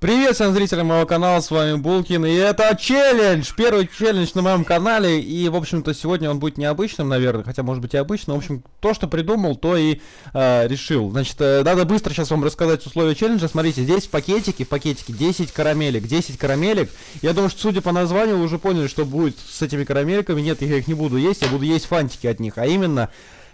Привет всем зрителям моего канала, с вами Булкин, и это челлендж, первый челлендж на моем канале, и, в общем-то, сегодня он будет необычным, наверное, хотя, может быть, и обычным, в общем, то, что придумал, то и решил. Значит, надо быстро сейчас вам рассказать условия челленджа. Смотрите, здесь в пакетике 10 карамелек, я думаю, что, судя по названию, вы уже поняли, что будет с этими карамельками. Нет, я их не буду есть, я буду есть фантики от них, а именно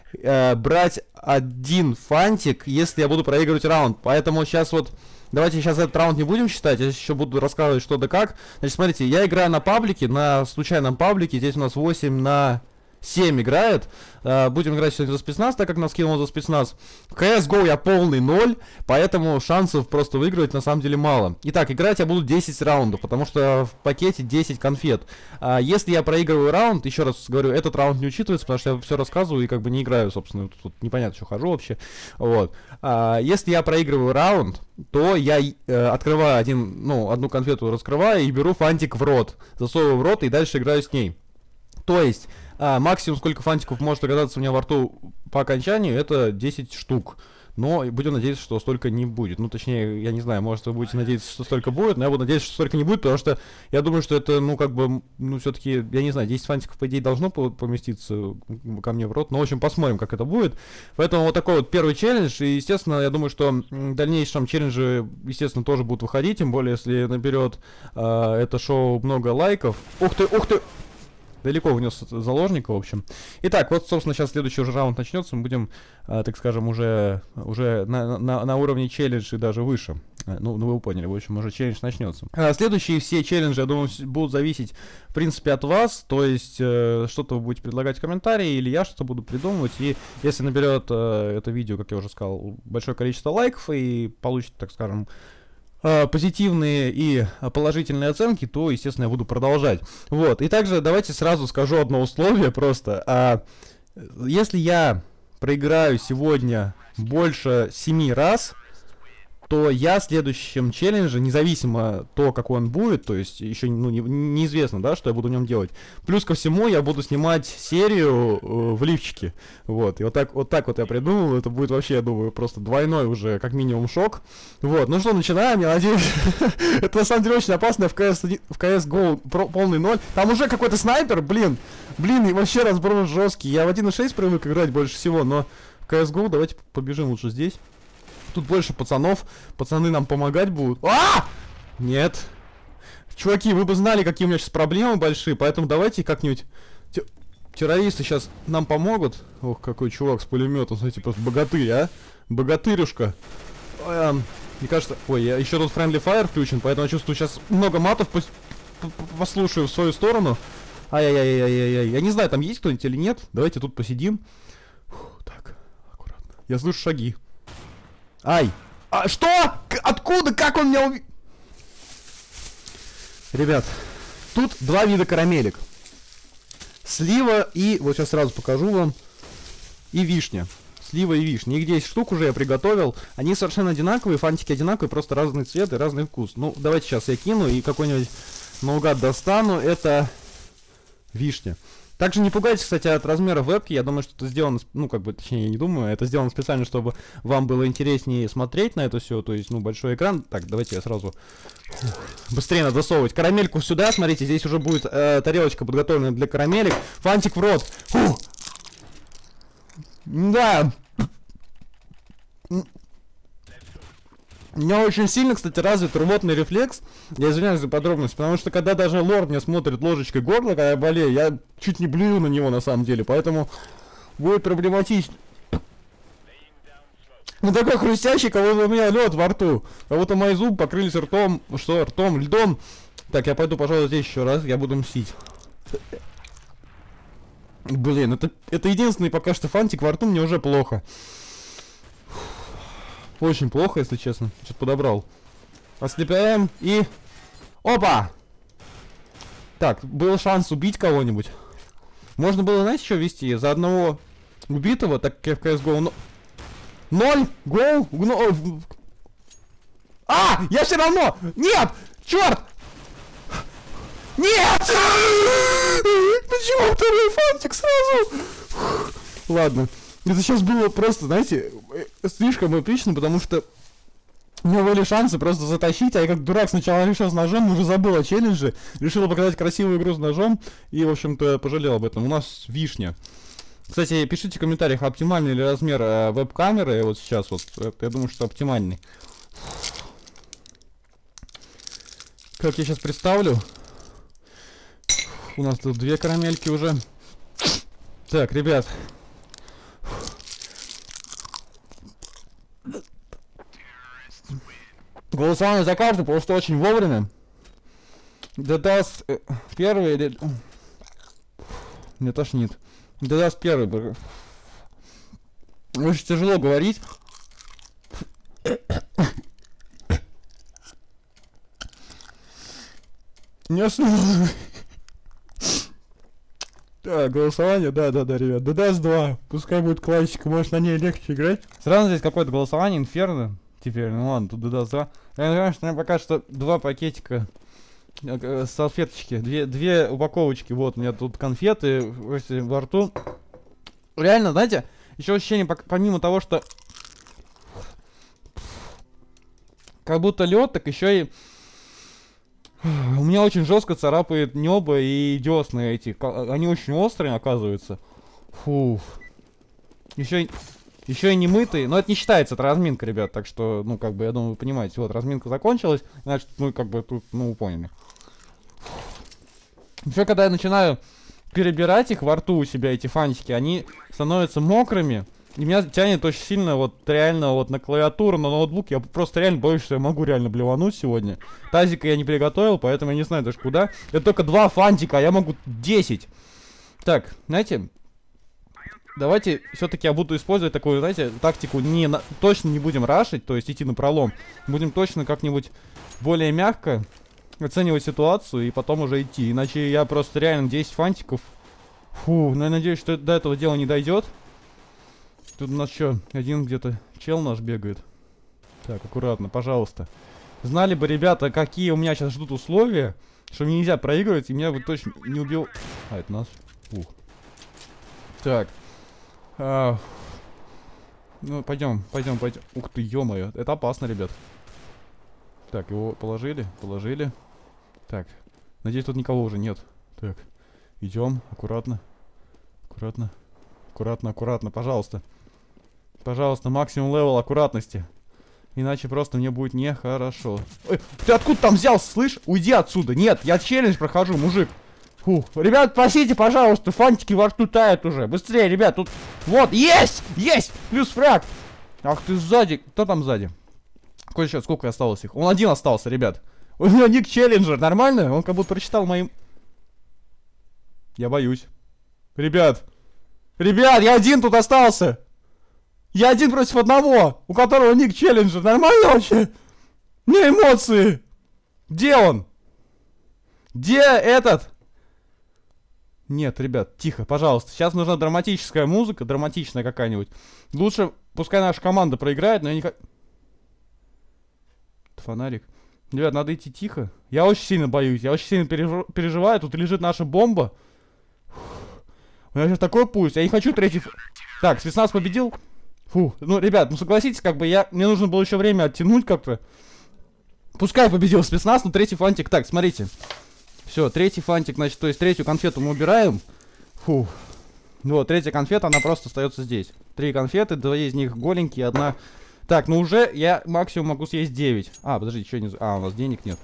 брать один фантик, если я буду проигрывать раунд, поэтому сейчас вот... Давайте сейчас этот раунд не будем считать, я еще буду рассказывать что да как. Значит, смотрите, я играю на паблике, на случайном паблике, здесь у нас 8 на 7 играет. Будем играть сегодня за спецназ, так как нас кинул за спецназ. В CSGO я полный 0, поэтому шансов просто выигрывать на самом деле мало. Итак, играть я буду 10 раундов, потому что в пакете 10 конфет. Если я проигрываю раунд, еще раз говорю, этот раунд не учитывается, потому что я все рассказываю и как бы не играю, собственно, тут непонятно, что хожу вообще. Вот. Если я проигрываю раунд, то я открываю одну конфету, раскрываю и беру фантик в рот. Засовываю в рот и дальше играю с ней. То есть... максимум, сколько фантиков может оказаться у меня во рту по окончанию, это 10 штук. Но будем надеяться, что столько не будет. Ну, точнее, я не знаю, может, вы будете надеяться, что столько будет, но я буду надеяться, что столько не будет, потому что я думаю, что это, все-таки, я не знаю, 10 фантиков, по идее, должно поместиться ко мне в рот. Но, в общем, посмотрим, как это будет. Поэтому вот такой вот первый челлендж. И, естественно, я думаю, что в дальнейшем челленджи, естественно, тоже будут выходить. Тем более, если наберет это шоу много лайков. Ух ты, ух ты! Далеко внес заложника, в общем. Итак, вот, собственно, сейчас следующий уже раунд начнется. Мы будем, так скажем, уже на уровне челленджа и даже выше. Ну, вы поняли, в общем, уже челлендж начнется. Следующие все челленджи, я думаю, будут зависеть, в принципе, от вас. То есть, что-то вы будете предлагать в комментарии, или я что-то буду придумывать. И если наберет это видео, как я уже сказал, большое количество лайков и получит, так скажем, позитивные и положительные оценки, то, естественно, я буду продолжать. Вот. И также давайте сразу скажу одно условие просто. Если я проиграю сегодня больше 7 раз, то я в следующем челлендже, независимо то, какой он будет, то есть еще неизвестно, да, что я буду в нем делать. Плюс ко всему я буду снимать серию в лифчике. Вот. И вот так я придумал. Это будет вообще, я думаю, просто двойной уже, как минимум, шок. Вот. Ну что, начинаем, я надеюсь. Это на самом деле очень опасно. В CSGO полный 0. Там уже какой-то снайпер, блин, и вообще разброс жесткий. Я в 1.6 привык играть больше всего, но в CSGO давайте побежим лучше здесь. Тут больше пацанов. Пацаны нам помогать будут. Нет. Чуваки, вы бы знали, какие у меня сейчас проблемы большие, поэтому давайте как-нибудь... Террористы сейчас нам помогут. Ох, какой чувак с пулеметом, смотрите, просто богатырь, а? Богатырюшка. Мне кажется... Ой, еще тут Friendly Fire включен, поэтому я чувствую, сейчас много матов послушаю в свою сторону. Ай-яй-яй-яй-яй. Я не знаю, там есть кто-нибудь или нет. Давайте тут посидим. Так, аккуратно. Я слышу шаги. Ай! Что? Откуда? Как он меня увидел? Ребят, тут два вида карамелек. Слива и... Вот сейчас сразу покажу вам. И вишня. Слива и вишня. Их 10 штук уже я приготовил. Они совершенно одинаковые, фантики одинаковые, просто разный цвет и разный вкус. Ну, давайте сейчас я кину и какой-нибудь наугад достану. Это вишня. Также не пугайтесь, кстати, от размера вебки. Я думаю, что это сделано, точнее, я не думаю, это сделано специально, чтобы вам было интереснее смотреть на это все. То есть, большой экран. Так, давайте я сразу... Быстрее надо засовывать карамельку сюда. Смотрите, здесь уже будет тарелочка подготовленная для карамелек. Фантик в рот. Да. У меня очень сильно, кстати, развит рвотный рефлекс. Я извиняюсь за подробности, потому что когда даже лорд меня смотрит ложечкой горло, когда я болею, я чуть не блюю на него на самом деле, поэтому будет проблематично. Ну такой хрустящий, как будто у меня лед во рту, как будто мои зубы покрылись ртом, льдом. Так, я пойду, пожалуй, здесь еще раз, я буду мстить. Блин, это единственный пока что фантик во рту, мне уже плохо. Очень плохо, если честно. Что-то подобрал. Ослепляем и... Опа! Так, был шанс убить кого-нибудь. Можно было, знаете, что вести? За одного убитого, так как в CSGO... 0! Гоу! Я все равно! Нет! Черт! Нет! Почему второй фантик сразу? Ладно. Это сейчас было просто, знаете, слишком эпично, потому что У меня были шансы просто затащить, а я как дурак сначала решил с ножом, уже забыл о челлендже, решил показать красивую игру с ножом и, в общем-то, пожалел об этом. У нас вишня. Кстати, пишите в комментариях, оптимальный ли размер веб-камеры, вот сейчас вот, я думаю, что оптимальный. Как я сейчас представлю, у нас тут 2 карамельки уже. Так, ребят. Голосование за каждый, просто очень вовремя. Да даст первый или... Мне тошнит. Да даст первый. Очень тяжело говорить. Не сложно. Так, голосование, да, ребят. Да даст 2. Пускай будет классика, может на ней легче играть. Сразу здесь какое-то голосование, инферно. Теперь, ну ладно, тут даст 2. Я знаю, что мне пока что 2 пакетика салфеточки, две упаковочки. Вот, у меня тут конфеты во рту. Реально, знаете, еще ощущение, помимо того, что как будто лед, так еще и у меня очень жестко царапает небо и десны эти. Они очень острые, оказывается. Фух. Еще и не мытые. Но это не считается, это разминка, ребят. Так что, ну, как бы, я думаю, вы понимаете. Вот, разминка закончилась. Значит, мы, как бы, тут, ну, поняли. Еще когда я начинаю перебирать их во рту у себя, эти фантики, они становятся мокрыми. И меня тянет очень сильно, вот, реально, вот, на клавиатуру, на ноутбук. Я просто реально боюсь, что я могу реально блевануть сегодня. Тазика я не приготовил, поэтому я не знаю даже куда. Это только 2 фантика, а я могу 10. Так, знаете, давайте все-таки я буду использовать такую, знаете, тактику. Точно не будем рашить, то есть идти на пролом. Будем точно как-нибудь более мягко оценивать ситуацию и потом уже идти. Иначе я просто реально 10 фантиков. Фу, ну я надеюсь, что до этого дела не дойдет. Тут у нас что, один где-то чел наш бегает. Так, аккуратно, пожалуйста. Знали бы, ребята, какие у меня сейчас ждут условия, что мне нельзя проигрывать, и меня бы точно не убил. А, это нас. Ух. Так. Ну, пойдем. Ух ты, ё-моё, это опасно, ребят. Так, его положили. Так, надеюсь, тут никого уже нет. Так, идем, аккуратно, пожалуйста. Пожалуйста, максимум левел аккуратности. Иначе просто мне будет нехорошо. Ой, ты откуда там взялся, слышь? Уйди отсюда. Нет, я челлендж прохожу, мужик. Фух. Ребят, просите, пожалуйста, фантики во рту тают уже. Быстрее, ребят, тут... Вот, есть! Плюс фраг! Ах ты сзади. Кто там сзади? Сколько осталось их? Он один остался, ребят. У него ник челленджер, нормально? Он как будто прочитал моим... Я боюсь. Ребят, я один тут остался. Я один против одного, у которого ник челленджер. Нормально вообще? Не эмоции. Где он? Где этот? Нет, ребят, тихо, пожалуйста. Сейчас нужна драматическая музыка, драматичная какая-нибудь. Лучше, пускай наша команда проиграет, но я не... Фонарик. Ребят, надо идти тихо. Я очень сильно боюсь, я очень сильно переживаю. Тут лежит наша бомба. У меня сейчас такой пульс. Я не хочу третий... Так, спецназ победил. Фу, ну, ребят, ну согласитесь, как бы мне нужно было еще время оттянуть как-то. Пускай победил спецназ, но третий фантик. Так, смотрите. Все, третий фантик, значит, то есть третью конфету мы убираем. Фу. Вот, третья конфета, она просто остается здесь. 3 конфеты, 2 из них голенькие, 1... Так, ну уже я максимум могу съесть 9. А, подождите, что не... А, у нас денег нет.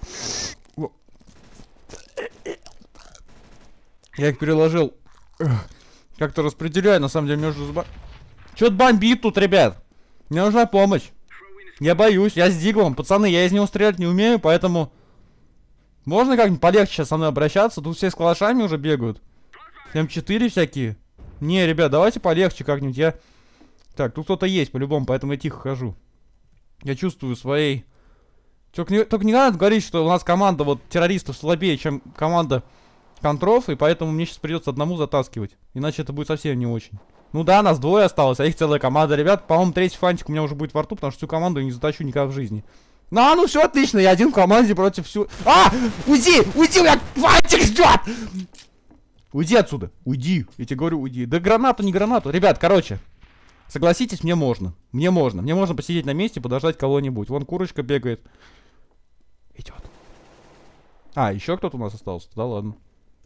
Я их переложил. Как-то распределяю, на самом деле, между зубами. Чё-то бомбит тут, ребят. Мне нужна помощь. Я боюсь, я с диглом. Пацаны, я из него стрелять не умею, поэтому... Можно как-нибудь полегче сейчас со мной обращаться? Тут все с калашами уже бегают. М4 всякие. Не, ребят, давайте полегче как-нибудь. Так, тут кто-то есть по-любому, поэтому я тихо хожу. Я чувствую своей... Только не надо говорить, что у нас команда вот террористов слабее, чем команда контров, и поэтому мне сейчас придется одному затаскивать. Иначе это будет совсем не очень. Ну да, нас 2 осталось, а их целая команда. Ребят, по-моему, третий фантик у меня уже будет во рту, потому что всю команду я не затащу никогда в жизни. Ну все отлично, я один в команде против всю... Уйди, у меня фантик ждет! Уйди отсюда, уйди, я тебе говорю, уйди. Да гранату, не гранату. Ребят, короче, Согласитесь, мне можно. Мне можно. Мне можно посидеть на месте, подождать кого-нибудь. Вон курочка бегает. Идет. А, еще кто-то у нас остался? Да ладно.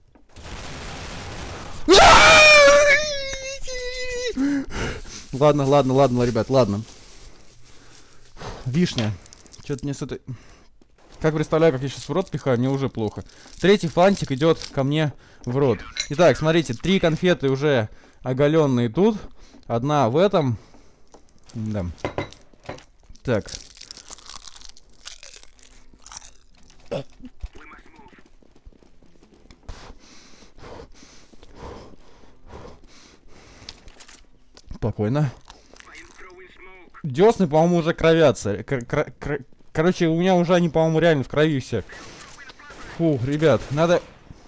Ладно, ладно, ладно, ребят, ладно. Вишня. Что-то мне с этой... Как представляю, как я сейчас в рот пихаю, мне уже плохо. Третий фантик идет ко мне в рот. Итак, смотрите, 3 конфеты уже оголенные тут. Одна в этом. Да. Так. Спокойно. Десны, по-моему, уже кровятся. Короче, у меня уже они, по-моему, реально в крови все. Фу, ребят, надо...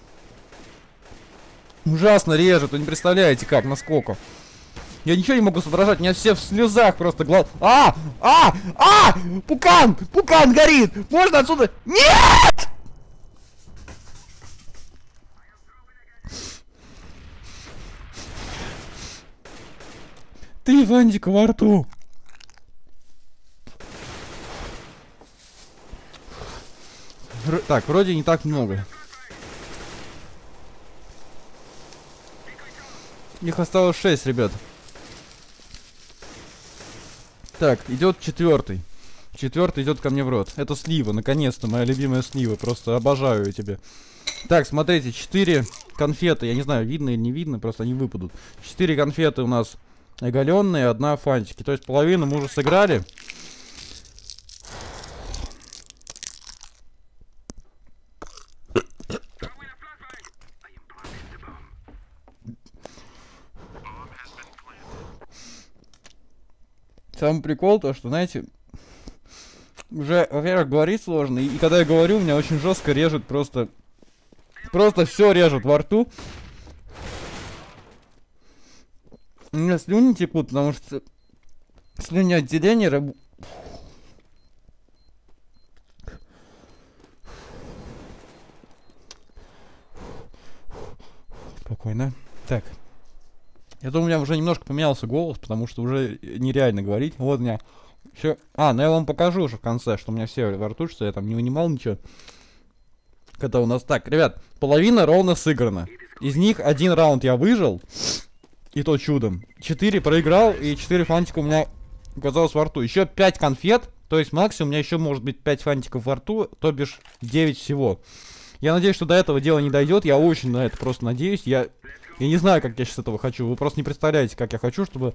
Ужасно режет, вы не представляете как, насколько. Я ничего не могу соображать, у меня все в слезах просто глаз... Пукан! Пукан горит! Можно отсюда... Нет! Ты, Вандик, во рту. Так, вроде не так много. Их осталось 6, ребят. Так, идет 4-й. 4-й идет ко мне в рот. Это слива, наконец-то, моя любимая слива. Просто обожаю ее тебе. Так, смотрите, 4 конфеты. Я не знаю, видно или не видно, просто они выпадут. 4 конфеты у нас оголенные, 1 фантики. То есть половину мы уже сыграли. Самый прикол то, что, знаете, уже, во-первых, говорить сложно, и когда я говорю, меня очень жестко режет просто все режет во рту. У меня слюни текут, потому что слюнеотделение Спокойно. Так. Я думаю, у меня уже немножко поменялся голос, потому что уже нереально говорить. Вот у меня все. Ну я вам покажу уже в конце, что у меня все во рту, что я там не вынимал ничего. Когда у нас... Так, ребят, половина ровно сыграна. Из них 1 раунд я выжил. И то чудом. 4 проиграл, и 4 фантика у меня оказалось во рту. Еще 5 конфет. То есть максимум у меня еще может быть 5 фантиков во рту, то бишь 9 всего. Я надеюсь, что до этого дела не дойдет. Я очень на это просто надеюсь. Я не знаю, как я сейчас этого хочу. Вы просто не представляете, как я хочу, чтобы...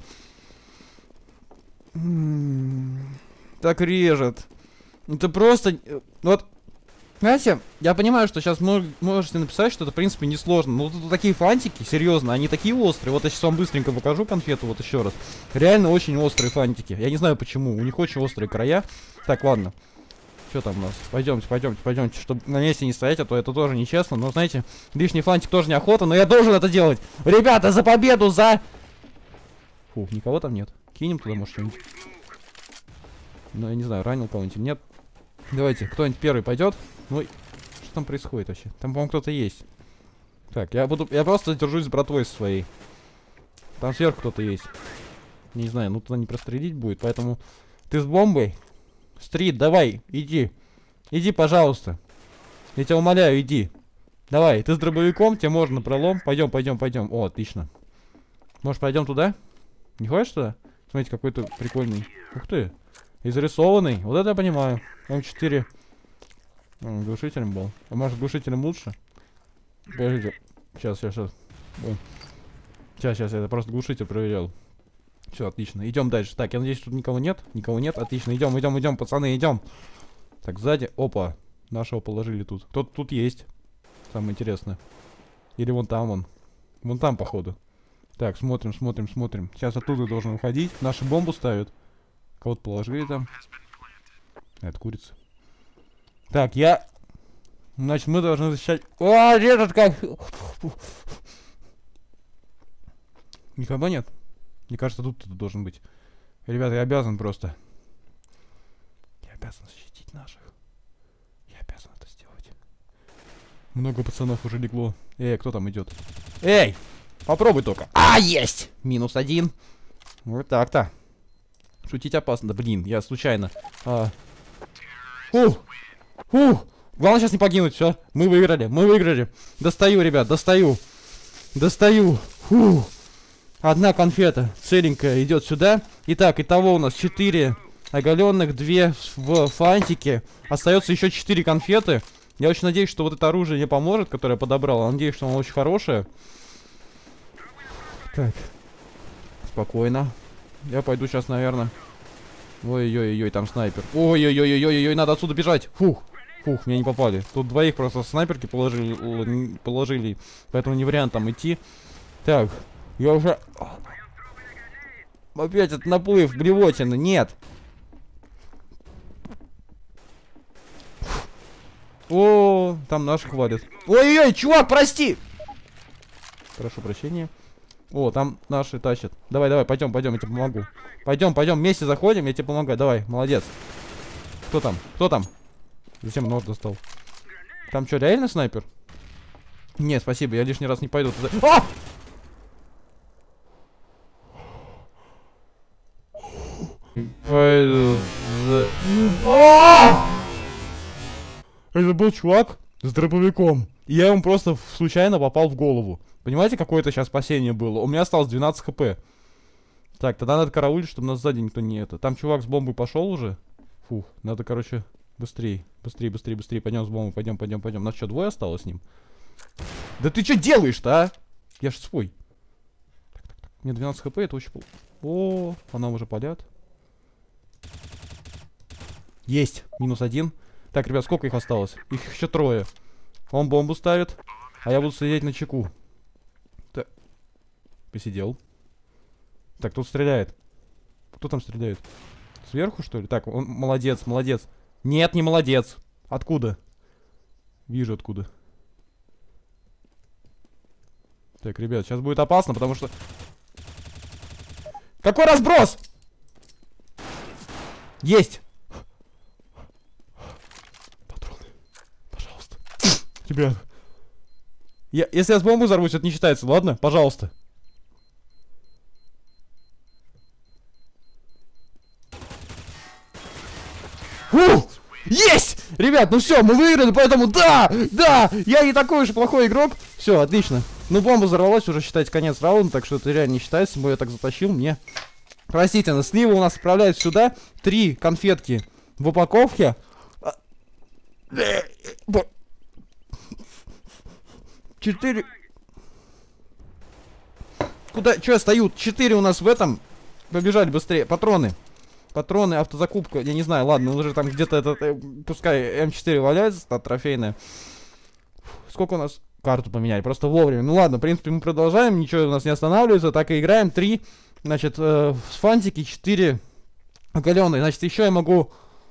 Так режет. Это просто... Вот, знаете, я понимаю, что сейчас можете написать, что это, в принципе, несложно. Но вот такие фантики, серьезно, они такие острые. Вот я сейчас вам быстренько покажу конфету, вот еще раз. Реально очень острые фантики. Я не знаю почему. У них очень острые края. Так, ладно. Что там у нас? Пойдемте, чтобы на месте не стоять, а то это тоже нечестно. Но, знаете, лишний фантик тоже неохота, но я должен это делать. Ребята, за победу, за... Фу, никого там нет. Кинем туда, может, что-нибудь. Ну, я не знаю, ранил кого-нибудь, нет. Давайте, кто-нибудь первый пойдет. Ну, что там происходит вообще? Там, по-моему, кто-то есть. Так, я просто держусь с братвой своей. Там сверху кто-то есть. Не знаю, ну туда не прострелить будет, поэтому... Ты с бомбой? Стрит, давай, иди. Иди, пожалуйста. Я тебя умоляю, иди. Давай, ты с дробовиком, тебе можно пролом. Пойдем. О, отлично. Может, пойдем туда? Не хочешь туда? Смотрите, какой-то прикольный. Ух ты. Изрисованный. Вот это я понимаю. М4. Глушителем был. А может, глушителем лучше? Подождите. Сейчас. Сейчас, я просто глушитель проверял. Все, отлично. Идем дальше. Так, я надеюсь, тут никого нет. Никого нет. Отлично. Идем, пацаны, идем. Так, сзади. Опа. Нашего положили тут. Кто-то тут есть. Самое интересное. Или вон там он. Вон там, походу. Так, смотрим. Сейчас оттуда должен уходить. Наши бомбу ставят. Кого-то положили там. Это курица. Так, значит, мы должны защищать... О, режет как... Никого нет? Мне кажется, тут кто-то должен быть. Ребята, я обязан просто. Я обязан защитить наших. Я обязан это сделать. Много пацанов уже легло. Эй, кто там идет? Эй! Попробуй только. Есть! -1. Вот так-то. Шутить опасно. Да блин, я случайно. Главное сейчас не погибнуть, все. Мы выиграли, мы выиграли. Достаю, ребят, достаю. Достаю. Одна конфета целенькая идет сюда. Итак, итого у нас 4 оголенных, 2 в фантике. Остается еще 4 конфеты. Я очень надеюсь, что вот это оружие мне поможет, которое я подобрал. Надеюсь, что оно очень хорошее. Так. Спокойно. Я пойду сейчас, наверное. Ой-ой-ой, там снайпер. Ой-ой-ой-ой-ой, надо отсюда бежать. Фух, меня не попали. Тут двоих просто снайперки положили. Поэтому не вариант там идти. Так, я уже... Опять этот наплыв блевотины. Нет. О, там наших хвалят. Ой-ой-ой, чувак, прости! Прошу прощения. О, там наши тащат. Давай, пойдем, я тебе помогу. Пойдем, вместе заходим, я тебе помогаю. Давай, молодец. Кто там? Зачем нож достал? Там что, реально снайпер? Не, спасибо, я лишний раз не пойду туда. Пойду. Это был чувак с дробовиком. И я ему просто случайно попал в голову. Понимаете, какое это сейчас спасение было? У меня осталось 12 хп. Так, тогда надо караулить, чтобы нас сзади никто не это. Там чувак с бомбой пошел уже. Фух, надо, короче, быстрее. Пойдем с бомбой, пойдем. Нас что, двое осталось с ним? Да ты что делаешь-то, а? Я ж свой. Так. Мне 12 хп, это очень... О, по нам уже палят. Есть, -1. Так, ребят, сколько их осталось? Их еще 3. Он бомбу ставит, а я буду сидеть на чеку. Так. Посидел. Так, тут стреляет. Кто там стреляет? Сверху, что ли? Так, он молодец. Нет, не молодец. Откуда? Вижу откуда. Так, ребят, сейчас будет опасно, потому что... Какой разброс? Есть! Патроны. Пожалуйста. Ребят. Если я с бомбой взорвусь, это не считается, ладно? Пожалуйста. Есть! Ребят, ну все, мы выиграли, поэтому да, я не такой уж плохой игрок. Все, отлично. Ну, бомба взорвалась, уже считайте конец раунда, так что это реально не считается, я так затащил, мне. Простите, но слива у нас отправляют сюда. 3 конфетки в упаковке. 4. Куда? Че я стою? 4 у нас в этом. Побежали быстрее. Патроны, автозакупка. Я не знаю, ладно, уже там где-то этот, пускай М4 валяется, та трофейная. Сколько у нас? Карту поменяли, просто вовремя. Ну ладно, в принципе, мы продолжаем, ничего у нас не останавливается, так и играем. 3, значит, с фантики, 4 оголенные. Значит, еще я могу,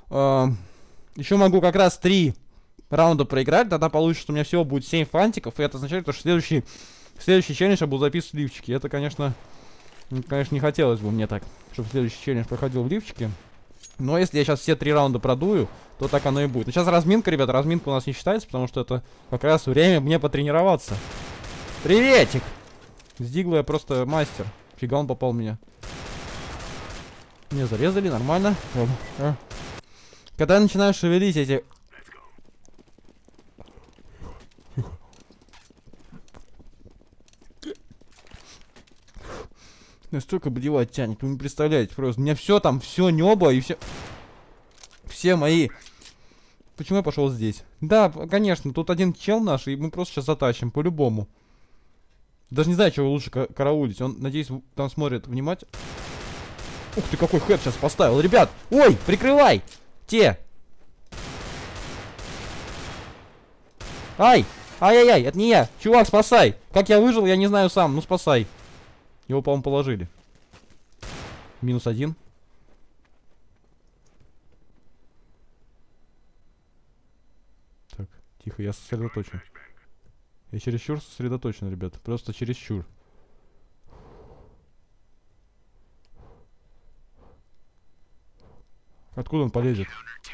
как раз 3 раунда проиграть, тогда получится, что у меня всего будет 7 фантиков, и это означает, что следующий челлендж я буду записывать в лифчике. Это, конечно, не хотелось бы мне так, чтобы следующий челлендж проходил в лифчике. Но если я сейчас все 3 раунда продую, то так оно и будет. Но сейчас разминка, ребята, разминка у нас не считается, потому что это как раз время мне потренироваться. Приветик! С Дигла я просто мастер. Фига он попал в меня. Меня зарезали, нормально. Когда я начинаю шевелить эти... Настолько блевать тянет, вы не представляете просто. У меня все там, все небо и все мои... Почему я пошел здесь? Да, конечно, тут один чел наш, и мы просто сейчас затащим, по-любому. Даже не знаю, чего лучше караулить. Он, надеюсь, там смотрит внимательно. Ух ты, какой хэт сейчас поставил, ребят! Ой, прикрывай! Ай! Ай-яй-яй, это не я! Чувак, спасай! Как я выжил, я не знаю сам, ну спасай. Его, по-моему, положили. -1. Так, тихо, я сосредоточен. Я чересчур сосредоточен, ребят. Просто чересчур. Откуда он полезет?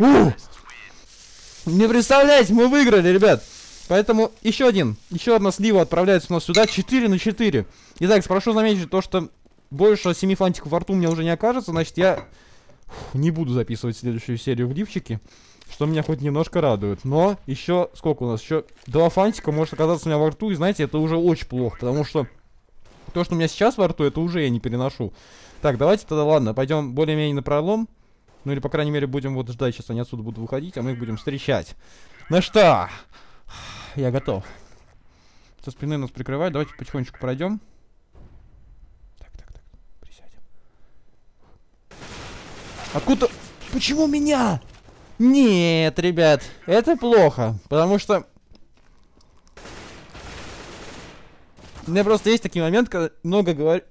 Не представляете, мы выиграли, ребят. Поэтому еще одна слива отправляется у нас сюда. 4 на 4. Итак, прошу заметить то, что больше 7 фантиков во рту у меня уже не окажется, значит, я не буду записывать следующую серию в лифчике, что меня хоть немножко радует. Но еще, сколько у нас? Еще 2 фантика может оказаться у меня во рту, и знаете, это уже очень плохо, потому что то, что у меня сейчас во рту, это уже я не переношу. Так, давайте тогда, ладно, пойдем более-менее на пролом. Ну или, по крайней мере, будем вот ждать, сейчас они отсюда будут выходить, а мы их будем встречать. Ну что? Я готов. Со спины нас прикрывают, давайте потихонечку пройдем. Так, присядем. Откуда? Почему меня? Нет, ребят, это плохо, потому что... У меня просто есть такие моменты, когда много говорю...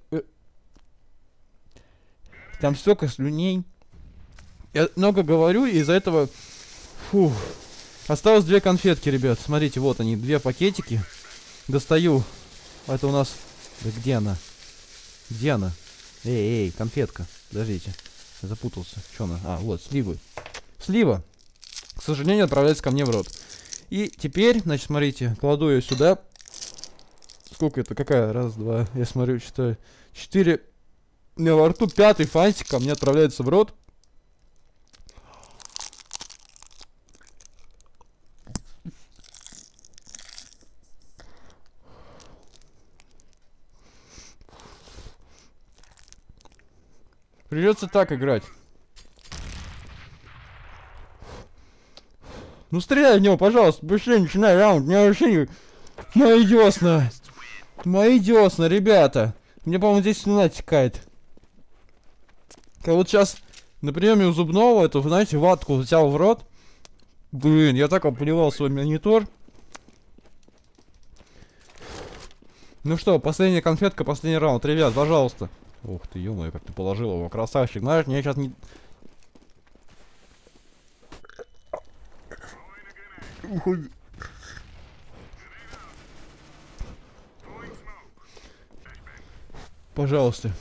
Там столько слюней. Я много говорю, и из-за этого... Фух. Осталось 2 конфетки, ребят. Смотрите, вот они, 2 пакетики. Достаю. Это у нас... Да где она? Где она? Эй, конфетка. Подождите. Я запутался. Что она? А, вот, сливы. Слива, к сожалению, отправляется ко мне в рот. И теперь, значит, смотрите, кладу ее сюда. Сколько это? Какая? Раз, два. Я смотрю, считаю. 4. У меня во рту 5-й фантик ко мне отправляется в рот. Придется так играть. Ну стреляй в него, пожалуйста, быстрее начинай раунд. У меня вообще не... Мои десна. Мои десна, ребята. Мне, по-моему, здесь слюна текает. Как вот сейчас на приеме у зубного эту, знаете, ватку взял в рот. Блин, я так обливал свой монитор. Ну что, последняя конфетка, последний раунд. Ребят, пожалуйста. Ух ты, ё-моё, как ты положил его, красавчик. Знаешь, мне сейчас не... Пожалуйста.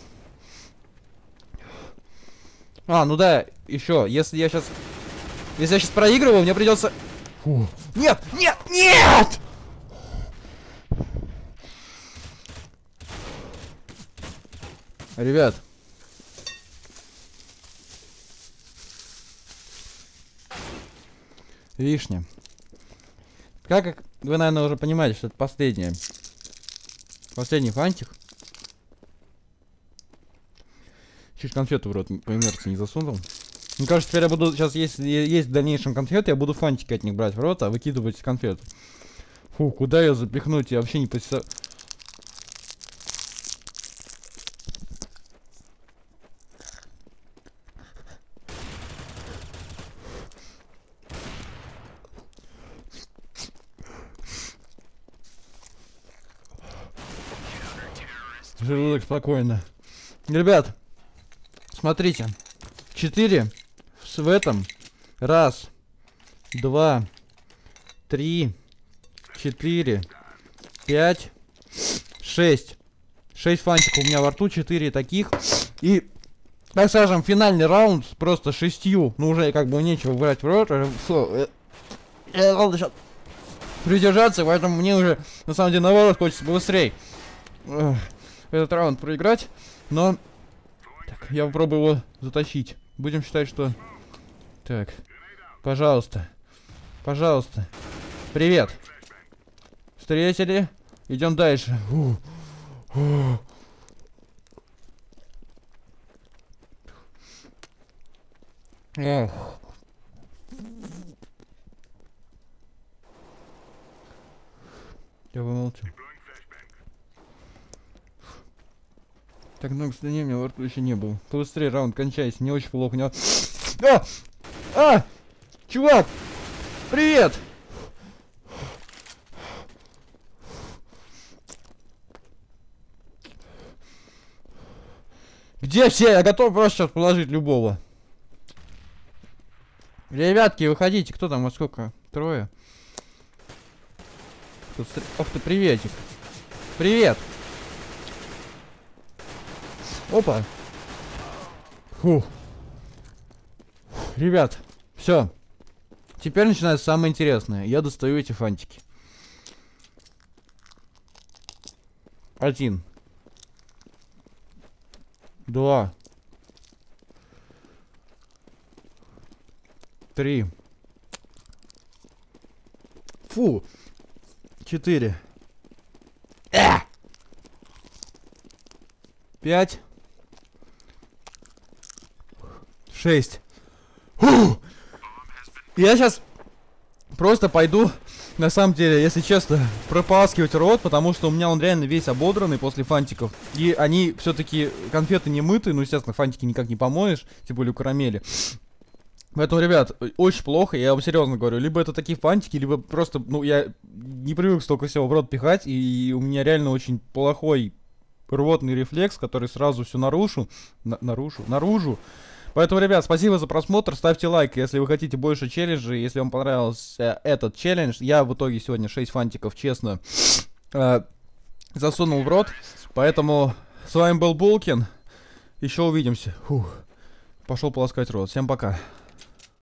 А, ну да, еще, если я сейчас проигрываю, мне придется... Нет! Ребят. Вишня. Как вы, наверное, уже понимаете, что это последний фантик. Чуть конфету в рот по инерции не засунул. Мне кажется, теперь я буду, сейчас есть в дальнейшем конфеты, я буду фантики от них брать в рот, а выкидывать конфету. Фу, куда ее запихнуть, я вообще не представляю. Желудок спокойно. Ребят, смотрите. 4 в этом. 1, 2, 3, 4, 5, 6. 6 фантиков у меня во рту, 4 таких. И, так скажем, финальный раунд просто 6. Ну, уже как бы нечего брать в рот. Все. Надо сейчас придержаться, поэтому мне уже, на самом деле, наоборот, хочется быстрее этот раунд проиграть. Но так, я попробую его затащить. Будем считать, что... Так. Пожалуйста. Пожалуйста. Привет. Встретили. Идем дальше. Эх. Я помолчу. Так много слюней у меня во рту еще не было. Побыстрее раунд кончайся, не очень плохо. Не... Чувак! Привет! Где все? Я готов просто сейчас положить любого. Ребятки, выходите. Кто там? Вот сколько? 3. Ох ты, приветик. Привет! Опа. Фух. Ребят, все. Теперь начинается самое интересное. Я достаю эти фантики. 1. 2, 3. Фу. 4. 5. 6. Фу. Я сейчас просто пойду, на самом деле, если честно, прополаскивать рот, потому что у меня он реально весь ободранный после фантиков. И они все-таки, конфеты не мытые, ну, естественно, фантики никак не помоешь, тем более у карамели. Поэтому, ребят, очень плохо, я вам серьезно говорю. Либо это такие фантики, либо просто, ну, я не привык столько всего в рот пихать, и у меня реально очень плохой рвотный рефлекс, который сразу все наружу. Поэтому, ребят, спасибо за просмотр, ставьте лайк, если вы хотите больше челленджей, если вам понравился этот челлендж. Я в итоге сегодня 6 фантиков, честно, засунул в рот. Поэтому с вами был Булкин, еще увидимся. Фух. Пошел полоскать рот, всем пока.